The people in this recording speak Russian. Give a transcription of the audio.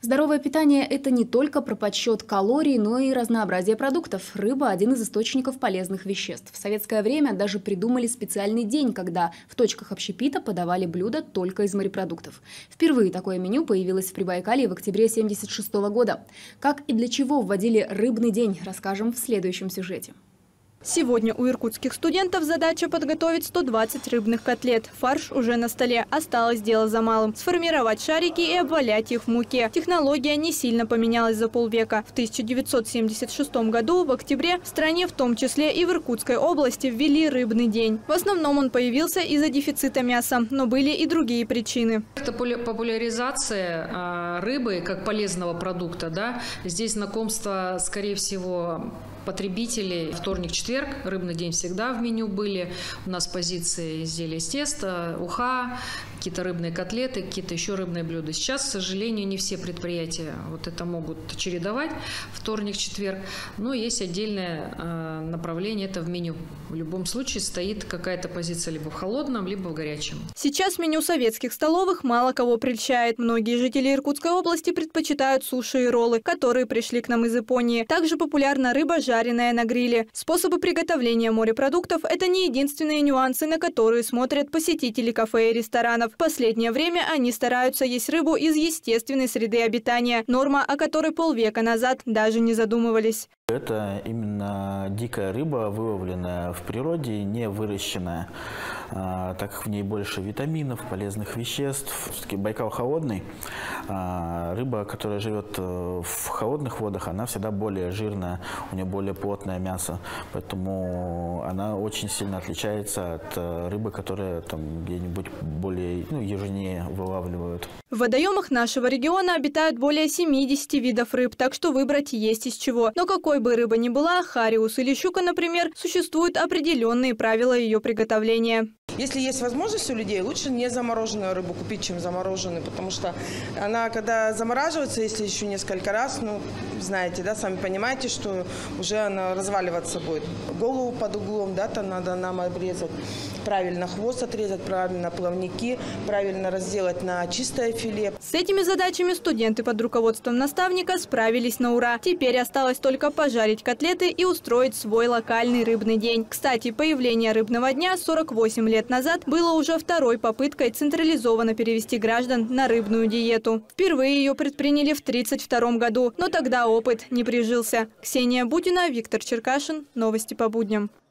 Здоровое питание – это не только про подсчет калорий, но и разнообразие продуктов. Рыба – один из источников полезных веществ. В советское время даже придумали специальный день, когда в точках общепита подавали блюда только из морепродуктов. Впервые такое меню появилось в Прибайкалье в октябре 1976 года. Как и для чего вводили рыбный день, расскажем в следующем сюжете. Сегодня у иркутских студентов задача подготовить 120 рыбных котлет. Фарш уже на столе. Осталось дело за малым – сформировать шарики и обвалять их в муке. Технология не сильно поменялась за полвека. В 1976 году в октябре в стране, в том числе и в Иркутской области, ввели рыбный день. В основном он появился из-за дефицита мяса, но были и другие причины. Это популяризация рыбы как полезного продукта. Да? Здесь знакомство, скорее всего, потребителей. Вторник, четверг, рыбный день всегда в меню были. У нас позиции изделия из теста, уха, какие-то рыбные котлеты, какие-то еще рыбные блюда. Сейчас, к сожалению, не все предприятия вот это могут чередовать. Вторник, четверг. Но есть отдельное направление, это в меню. В любом случае стоит какая-то позиция либо в холодном, либо в горячем. Сейчас меню советских столовых мало кого прельщает. Многие жители Иркутской области предпочитают суши и роллы, которые пришли к нам из Японии. Также популярна рыба, жареная на гриле. Способы приготовления морепродуктов – это не единственные нюансы, на которые смотрят посетители кафе и ресторанов. В последнее время они стараются есть рыбу из естественной среды обитания. Норма, о которой полвека назад даже не задумывались. Это именно дикая рыба, выловленная в природе, не выращенная, так как в ней больше витаминов, полезных веществ. Все-таки Байкал холодный. Рыба, которая живет в холодных водах, она всегда более жирная, у нее более плотное мясо. Поэтому она очень сильно отличается от рыбы, которая там где-нибудь более южнее вылавливают. В водоемах нашего региона обитают более 70 видов рыб, так что выбрать есть из чего. Но какой бы рыба ни была, хариус или щука, например, существуют определенные правила ее приготовления. Если есть возможность у людей, лучше не замороженную рыбу купить, чем замороженную, потому что она, когда замораживается, если еще несколько раз, знаете, да, сами понимаете, что уже она разваливаться будет. Голову под углом, да, то надо нам обрезать, правильно хвост отрезать, правильно плавники, правильно разделать на чистое филе. С этими задачами студенты под руководством наставника справились на ура. Теперь осталось только пожарить котлеты и устроить свой локальный рыбный день. Кстати, появление рыбного дня 48 лет назад было уже второй попыткой централизованно перевести граждан на рыбную диету. Впервые ее предприняли в 1932 году, но тогда опыт не прижился. Ксения Бутина, Виктор Черкашин. Новости по будням.